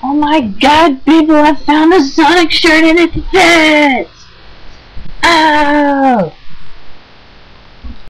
Oh my god, people, I found a Sonic shirt and it fits! Oh!